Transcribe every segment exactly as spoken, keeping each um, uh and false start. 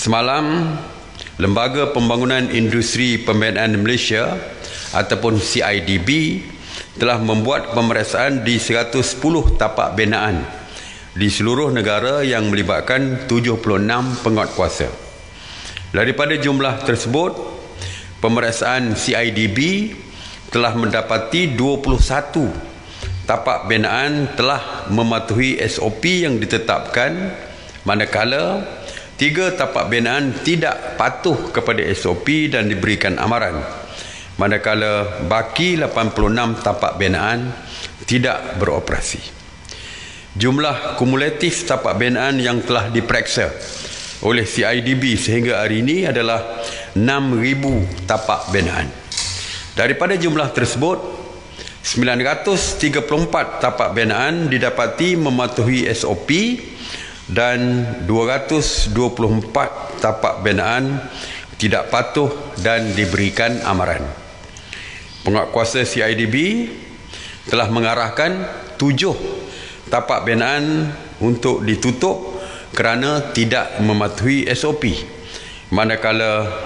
Semalam, Lembaga Pembangunan Industri Pembinaan Malaysia ataupun C I D B telah membuat pemeriksaan di seratus sepuluh tapak binaan di seluruh negara yang melibatkan tujuh puluh enam penguatkuasa. Daripada jumlah tersebut, pemeriksaan C I D B telah mendapati dua puluh satu tapak binaan telah mematuhi S O P yang ditetapkan, manakala tiga tapak binaan tidak patuh kepada S O P dan diberikan amaran, manakala baki lapan puluh enam tapak binaan tidak beroperasi. Jumlah kumulatif tapak binaan yang telah diperiksa oleh C I D B sehingga hari ini adalah enam ribu tapak binaan. Daripada jumlah tersebut, sembilan ratus tiga puluh empat tapak binaan didapati mematuhi S O P dan dua ratus dua puluh empat tapak binaan tidak patuh dan diberikan amaran. Penguatkuasa C I D B telah mengarahkan tujuh tapak binaan untuk ditutup kerana tidak mematuhi S O P, manakala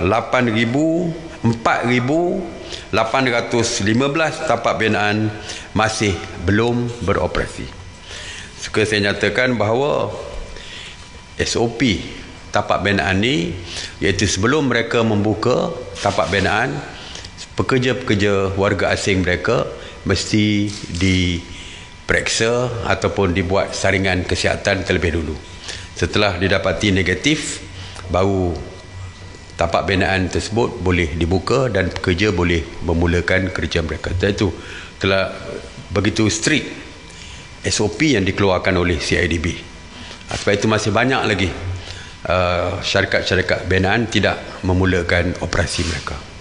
empat ribu lapan ratus lima belas tapak binaan masih belum beroperasi. Suka saya nyatakan bahawa S O P tapak binaan ni, iaitu sebelum mereka membuka tapak binaan, pekerja-pekerja warga asing mereka mesti diperiksa ataupun dibuat saringan kesihatan terlebih dulu. Setelah didapati negatif, baru tapak binaan tersebut boleh dibuka dan pekerja boleh memulakan kerja mereka. Itu telah begitu strict S O P yang dikeluarkan oleh C I D B. Sebab itu masih banyak lagi uh, syarikat-syarikat binaan tidak memulakan operasi mereka.